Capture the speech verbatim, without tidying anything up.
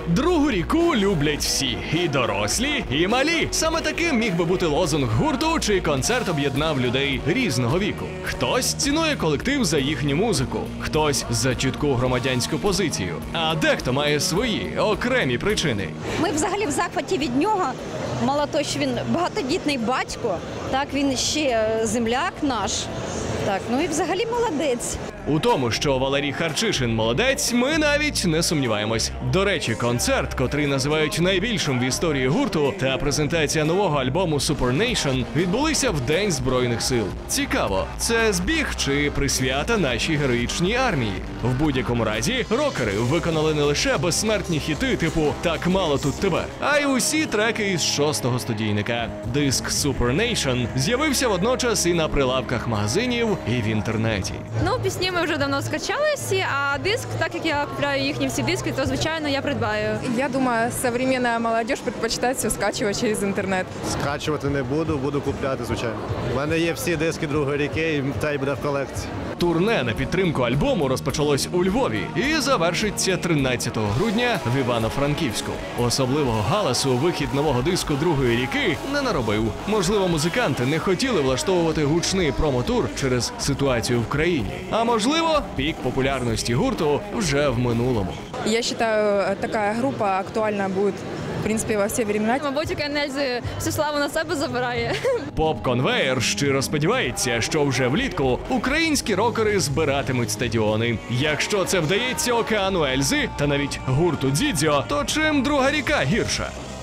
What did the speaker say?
Другу ріку люблять всі – і дорослі, і малі. Саме таким міг би бути лозунг гурту, чий концерт об'єднав людей різного віку. Хтось цінує колектив за їхню музику, хтось за чітку громадянську позицію, а дехто має свої окремі причини. Ми взагалі в захваті від нього. Мало того, що він багатодітний батько, так, він ще земляк наш. Так, ну і взагалі молодець. У тому, що Валерій Харчишин молодець, ми навіть не сумніваємось. До речі, концерт, котрий називають найбільшим в історії гурту, та презентація нового альбому Super Nation відбулися в День Збройних Сил. Цікаво, це збіг чи присвята нашій героїчній армії? В будь-якому разі, рокери виконали не лише безсмертні хіти типу «Так мало тут тебе», а й усі треки із шостого студійника. Диск Super Nation з'явився водночас і на прилавках магазинів, і в інтернеті. Ну, пісні ми вже давно скачали всі, а диск, так як я купляю їхні всі диски, то, звичайно, я придбаю. Я думаю, современная молодежь предпочитает все скачивать через интернет. Скачувати не буду, буду купляти, звичайно. У мене є всі диски другої ріки, і та й буде в колекції. Турне на підтримку альбому розпочалось у Львові і завершиться тринадцятого грудня в Івано-Франківську. Особливого галасу вихід нового диску другої ріки не наробив. Можливо, музиканти не хотіли влаштовувати гучний промо-тур через ситуацію в країні. А можливо, пік популярності гурту вже в минулому. Я считаю, такая группа актуальна будет, в принципе, во все времена. Мабуть, у Кенельзи всю славу на себе забирає. Поп-конвеєр щиро сподівається, що вже влітку українські рокери збиратимуть стадіони. Якщо це вдається Океану Ельзи та навіть гурту Дзідзьо, то чим друга ріка гірша?